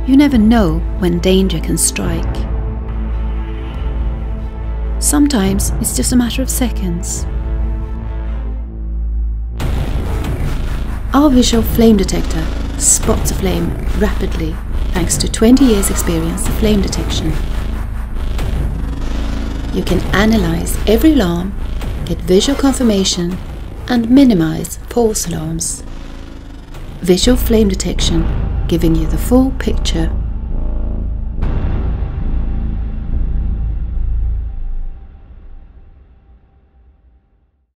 You never know when danger can strike. Sometimes it's just a matter of seconds. Our visual flame detector spots a flame rapidly thanks to 20 years experience of flame detection. You can analyze every alarm, get visual confirmation and minimize false alarms. Visual flame detection, giving you the full picture